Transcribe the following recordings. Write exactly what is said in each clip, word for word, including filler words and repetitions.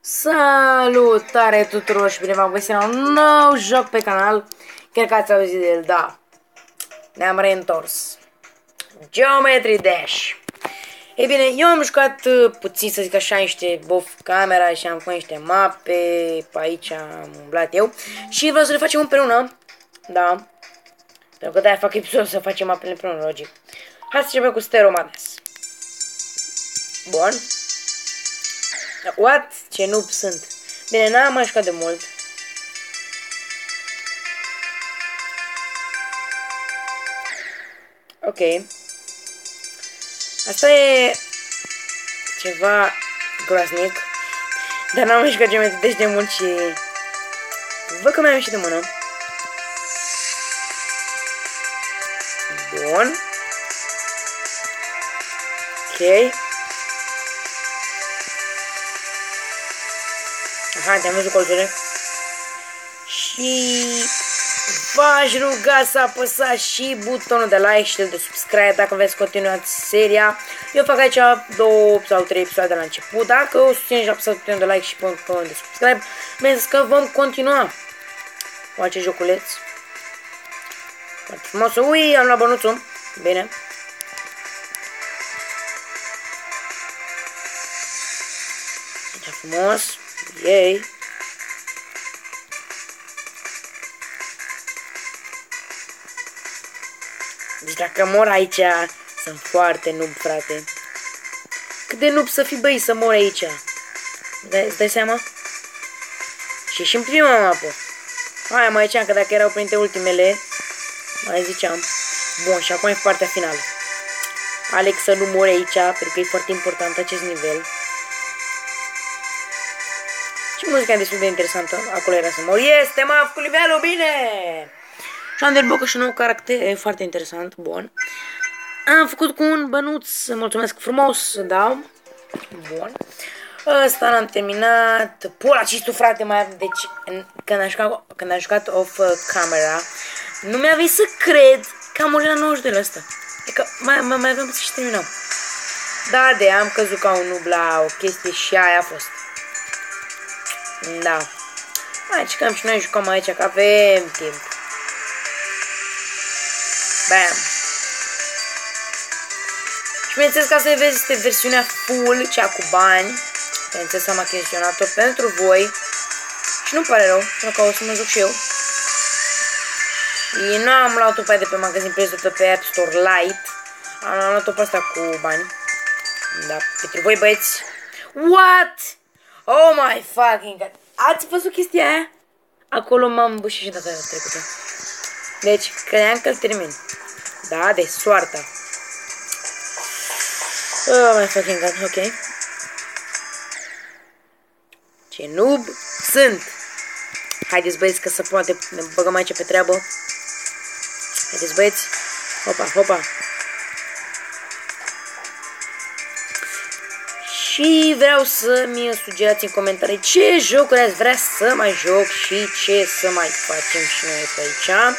Salutare tuturor și bine v-am găsit la un nou joc pe canal. Cred că ați auzit de el, da. Ne-am reîntors. Geometry Dash. Ei bine, eu am jucat uh, puțin, să zic așa, niște bof camera și am făcut niște mape. Pe aici am umblat eu. Și vreau să le facem împreună. Da. Pentru că de-aia fac episodul să facem mapele împreună, logic. Hai să începem cu Stereo Madness. Bun. What? Ce noob sunt. Bine, n-am mai jucat de mult. Ok. Asta e ceva groaznic. Dar n-am mai jucat Geometry Dash de mult și văd că mi-am ieșit de mână. Bun. Ok. Aha, te-am văzut colțurile. Și v-aș ruga să apăsați și butonul de like și de subscribe dacă vreți să continuați seria. Eu fac aici două sau trei episoade de la început. Dacă o susțineți și apăsați butonul de like și butonul de subscribe, mi-a că vom continua cu acest joculeț. Foarte frumos. Ui, am luat bănuțul. Bine. Aici frumos. Yay. Deci dacă mor aici, sunt foarte noob, frate. Cât de noob să fii, băi, să mor aici. Îți dai seama? Și și în prima mapă. Aia mai ziceam că dacă erau printre ultimele, mai ziceam. Bun, și acum e partea finală. Alex să nu mori aici, pentru că e foarte important acest nivel. Și muzica e destul de interesantă. Acolo era să mor. Este, m-a făcut nivelul, bine! Și am deblocat și un nou caracter. E foarte interesant. Bun. Am făcut cu un bănuț. Mulțumesc frumos. Da. Bun. Ăsta l-am terminat. Pula, ce tu, frate, mai am. Deci, când am jucat, când am jucat off camera, nu mi-a venit să cred că am murit la nouăzeci de la ăsta. E că mai, mai, mai aveam să-și terminăm. Da, de am căzut ca un noob la o chestie și aia a fost. Da. Hai, cicăm și noi jucăm aici, că avem timp. Bam. Și bineînțeles, ca să vezi, este versiunea full, cea cu bani. Bineînțeles, am achiziționat-o pentru voi. Și nu-mi pare rău, pentru că o să mă joc și eu. Și nu am luat-o pe aia de pe magazin, prețul pe App Store Lite. Am luat-o pe asta cu bani. Da, pentru voi, băieți. What? Oh my fucking god. Ați văzut chestia aia? Acolo m-am bășit și data trecută. Deci, credeam că-l termin. Da, de soarta. Oh my fucking god, ok. Ce noob sunt. Haideți, băieți, că se poate. Ne băgăm aici pe treabă. Haideți, băieți. Hopa, hopa. Și vreau să-mi sugerați în comentarii ce jocuri ați vrea să mai joc și ce să mai facem și noi pe aici.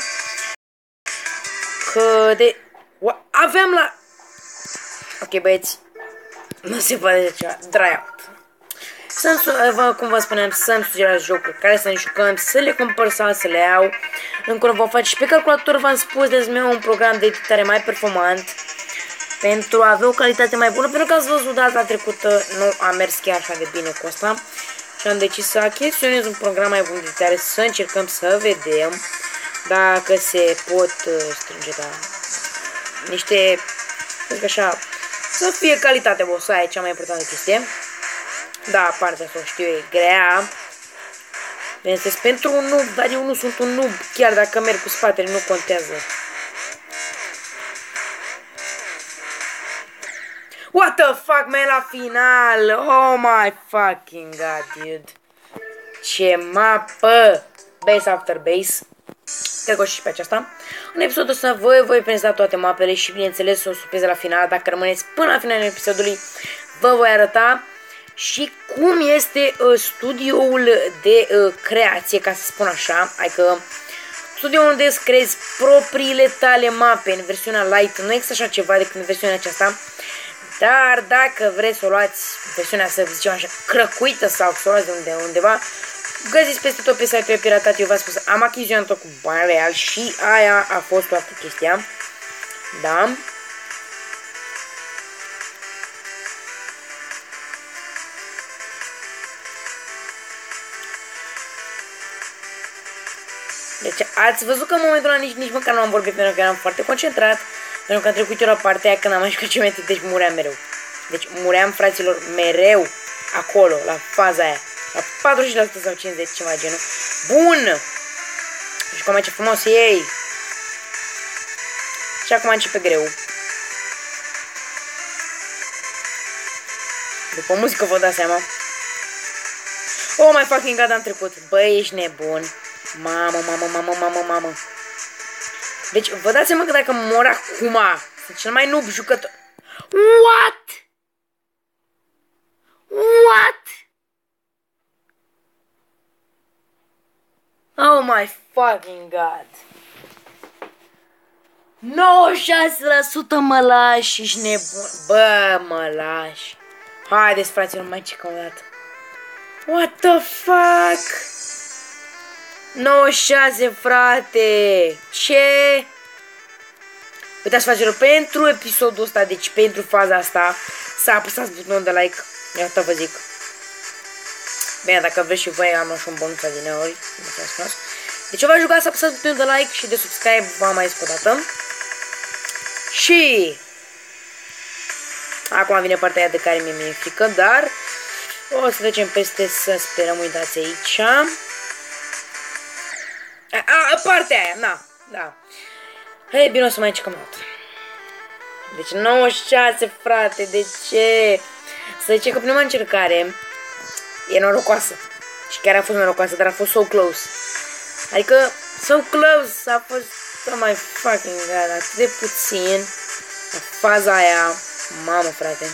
Că de... Aveam la... Ok, băieți. Nu se poate de ceva. Dry out. Să-mi, cum vă spuneam, să-mi sugerați jocuri care să ne jucăm, să le cumpăr sau să le iau. Încă vom face și pe calculator, v-am spus, de meu un program de editare mai performant. Pentru a avea o calitate mai bună, pentru că ați văzut data trecută nu a mers chiar așa de bine cu asta. Și am decis să achiziționez un program mai bun de editare, să încercăm să vedem dacă se pot uh, strânge, da, niște, zic așa, să fie calitate, boss, aia e cea mai importantă chestie. Da, partea asta o știu, e grea. Bineînțeles, pentru un noob, dar eu nu sunt un noob, chiar dacă merg cu spatele, nu contează. What the fuck, man, la final! Oh my fucking god, dude. Ce mapă! Base after base. Cred că o și pe aceasta. În episodul ăsta voi voi prezenta toate mapele și bineînțeles o surpriză la final. Dacă rămâneți până la finalul episodului, vă voi arăta și cum este uh, studioul de uh, creație, ca să spun așa. Adică studioul unde îți creezi propriile tale mape în versiunea light. Nu există așa ceva decât în versiunea aceasta. Dar dacă vreți să o luați versiunea, să zicem așa, crăcuită sau să o luați de unde, undeva, găsiți peste tot pe site-ul piratat. Eu v-am spus, am achiziționat-o cu bani real și aia a fost toată chestia. Da. Deci ați văzut că în momentul ăla nici, nici măcar nu am vorbit pentru că eram foarte concentrat. Pentru că am trecut eu la partea aia când am mai jucat geometrie, deci muream mereu. Deci muream, fraților, mereu acolo, la faza aia. La patruzeci la sută sau cincizeci, ceva genul. Bun! Și cum ce frumos ei. Și acum începe greu. După muzică vă dați seama. Oh my fucking god, am trecut. Băi, ești nebun. Mamă, mamă, mamă, mamă, mamă. Deci, vă dați seama că dacă mor acum, sunt cel mai noob jucător. What? What? Oh my fucking god. nouăzeci și șase la sută mă lași, ești nebun. Bă, mă lași. Haideți, fraților, mai ce o dată. What the fuck? nouăzeci și șase, frate. Ce? Uitați, fraților, pentru episodul ăsta, deci pentru faza asta, să apăsați butonul de like. Iată vă zic. Bine, dacă vreți și voi, am așa un bonus din ori. Deci eu v-aș ruga să apăsați butonul de like și de subscribe, v-am mai zis o dată. Și acum vine partea aia de care mi-e mi frică, dar o să trecem peste, să sperăm, uitați aici. A, a, partea aia, na, da. Hei, bine, o să mai încercăm o dată. Deci nouăzeci și șase, frate, de ce? Să zice că prima încercare e norocoasă. Și chiar a fost norocoasă, dar a fost so close. Adică, so close, a fost, oh my fucking god, atât de puțin. La faza aia, mamă, frate.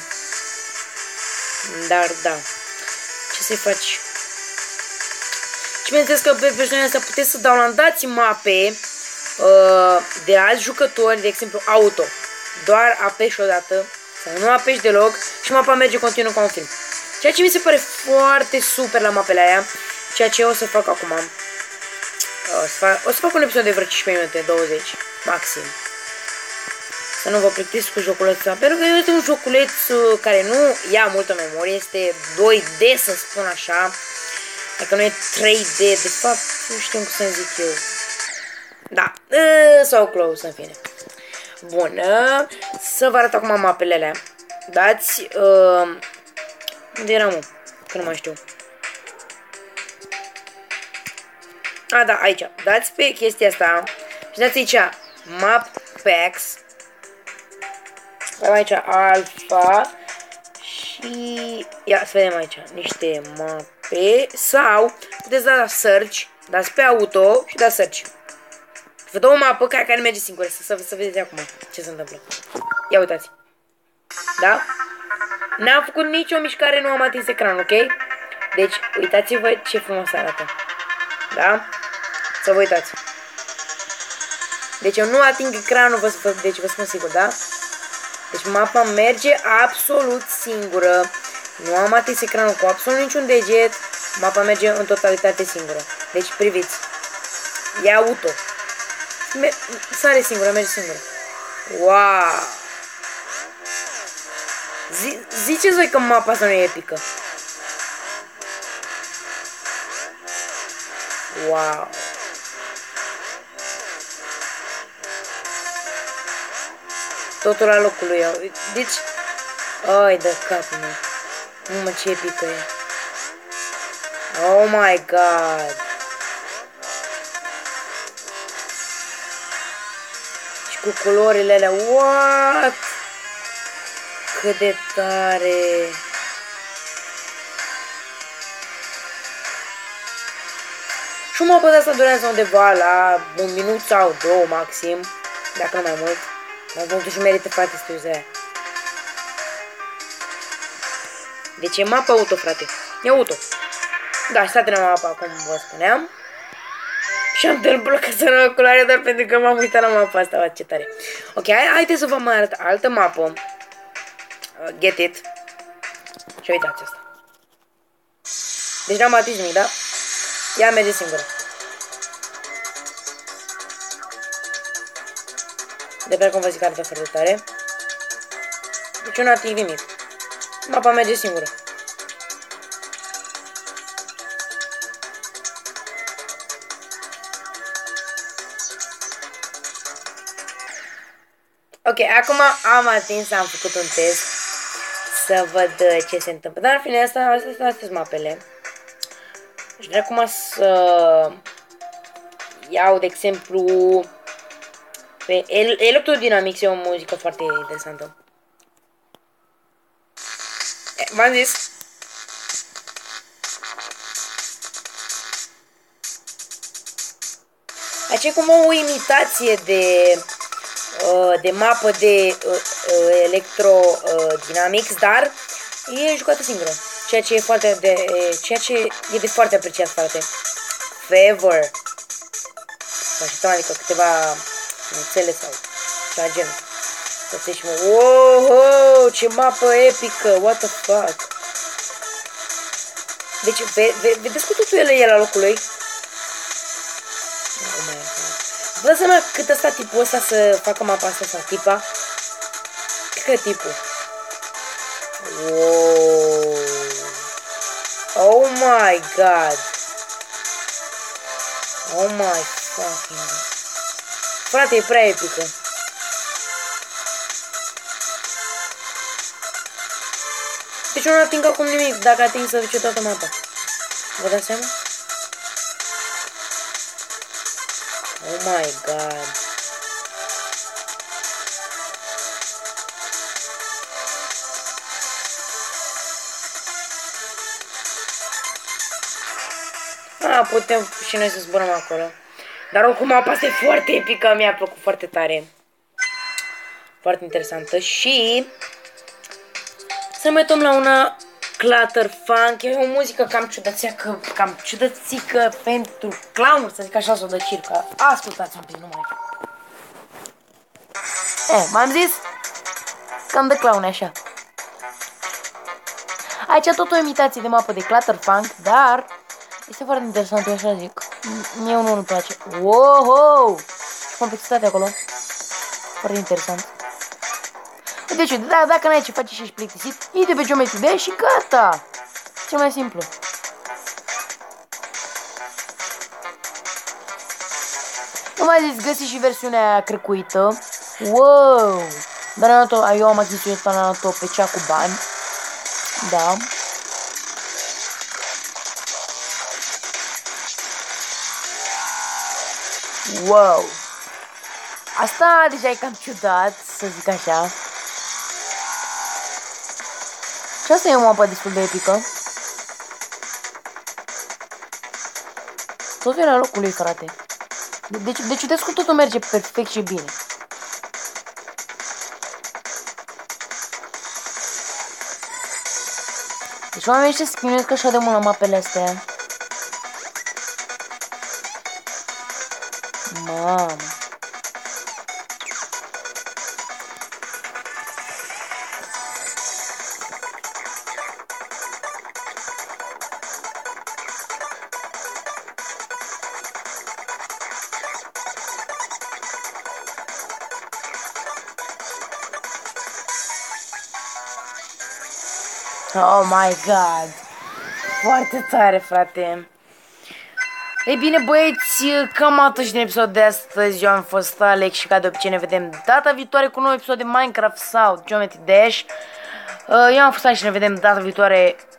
Dar, da. Ce să-i faci? Și bineînțeles că pe versiunea asta puteți să downloadați mape uh, de alți jucători, de exemplu auto. Doar apeși odată sau nu apeși deloc și mapa merge continuu ca un film. Ceea ce mi se pare foarte super la mapele aia, ceea ce o să fac acum. O să fac, o să fac un episod de vreo cincisprezece minute, douăzeci, maxim. Să nu vă plictisiți cu joculețul ăsta, pentru că este un joculeț care nu ia multă memorie, este doi D, să spun așa. Dacă nu e trei D, de fapt, nu știu cum să zic eu. Da, sau close, în fine. Bun, să vă arăt acum mapele alea. Dați, uh, unde eram, mă? Că nu mai știu. A, da, aici. Dați pe chestia asta și dați aici Map Packs. Avem aici Alpha și ia să vedem aici niște mape sau puteți da la search, dați pe auto și dați search. Vă dau o mapă care, care merge singură, să, să, să vedeți acum ce se întâmplă. Ia uitați. Da? N-am făcut nicio mișcare, nu am atins ecranul, ok? Deci, uitați-vă ce frumos arată. Da? Să vă uitați. Deci eu nu ating ecranul, vă, vă, deci vă spun sigur, da? Deci mapa merge absolut singură. Nu am atins ecranul cu absolut niciun deget. Mapa merge în totalitate singură. Deci priviți. E auto. Sare singură, merge singură. Wow! Ziceți voi că mapa asta nu e epică. Wow! Totul la locul lui. Deci, ai de capul meu. Nu mă, ce epică e. Oh my god! Și cu culorile alea. What? Cât de tare! Și mapa de asta durează undeva la un minut sau două maxim, dacă nu mai mult. Dar totuși merită, frate, studiul aia. Deci e mapa auto, frate. E auto. Da, și s-a terminat mapa, cum vă spuneam. Și am blocat să nu culoare doar pentru că m-am uitat la mapa asta, ce tare. Ok, hai, haideți să vă mai arăt altă mapă. Uh, get it. Și uitați asta. Deci n-am atins nimic, da? Ea merge singură. De pe cum vă zic, arată foarte tare. Deci eu nu ating nimic. Mapa merge singură. Ok, acum am atins, am făcut un test să văd ce se întâmplă. Dar în fine, asta, astea, astea sunt mapele. Și de acum să iau, de exemplu, pe Electrodynamics, e o muzică foarte interesantă. V-am zis. Aici e cum o imitație de, de mapă de Electrodynamics, dar e jucată singură. Ceea ce e foarte de, ceea ce e de foarte apreciat, frate. Favor. Adică câteva nuțele sau ceva genul. Să și mă, wow, ce mapă epică, what the fuck. Deci, ve, ve, vedeți cu totul ele e la locul lui? Oh my god. Vă dați seama cât a stat tipul ăsta să facă mapa asta sau tipa? Cred că tipul. Wow. Oh my god. Oh my fucking god. Frate, e prea epică. Deci eu nu ating acum nimic, dacă ating să duce toată mapa. Vă dați seama? Oh my god. Ah, putem și noi să zburăm acolo. Dar oricum mapa asta e foarte epică, mi-a plăcut foarte tare. Foarte interesantă și să ne uităm la una Clutter Funk. E o muzică cam ciudățeacă, cam ciudățică pentru clown, să zic așa, sau de circă. Ascultați un pic, nu mai. Eh, m-am zis? Cam de clown, așa. Aici tot o imitație de mapă de Clutter Funk, dar este foarte interesant, eu așa zic. Mie unul nu-mi place. Wow! Și complexitatea acolo. Foarte interesant. Deci, da, dacă n-ai ce face și ești plictisit, ide pe Geometry Dash și gata! Cel mai simplu. Nu mai zis, găsi și versiunea crecuită. Wow! Dar am eu am achiziționat Naruto pe cea cu bani. Da. Wow! Asta deja e cam ciudat, să zic așa. Și asta e o mapă destul de epică. Totul e la locul lui, frate. Deci, deci uitați cum totul merge perfect și bine. Deci oamenii ăștia se chinuiesc așa de mult la mapele astea. Mamă. Oh my god. Foarte tare, frate. Ei bine, băieți, cam atât și din episodul de astăzi. Eu am fost Alex și ca de obicei ne vedem data viitoare cu un nou episod de Minecraft sau Geometry Dash. Eu am fost Alex și ne vedem data viitoare